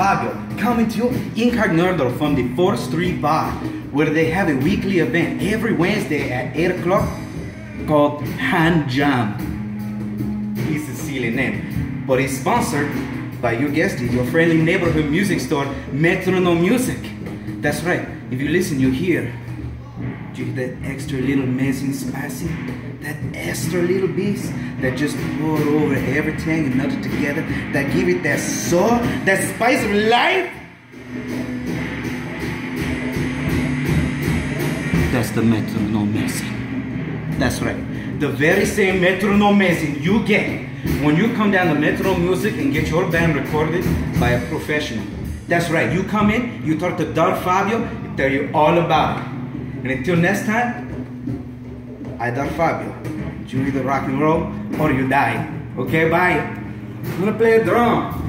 Fabio coming to you incognito from the 4th Street Bar, where they have a weekly event every Wednesday at 8 o'clock called Hand Jam. It's a silly name, but it's sponsored by, you guessed it, your friendly neighborhood music store, Metronome Music. That's right, if you listen, you hear that extra little amazing spicy, that extra little beast that just pour over everything and melt it together, that give it that soul, that spice of life. That's the Metronome Music. That's right, the very same Metronome Music you get when you come down to Metronome Music and get your band recorded by a professional. That's right, you come in, you talk to Dar Fabio, he'll tell you all about it. And until next time, I, Dar Fabio, you either rock and roll or you die. Okay, bye. I'm gonna play a drum.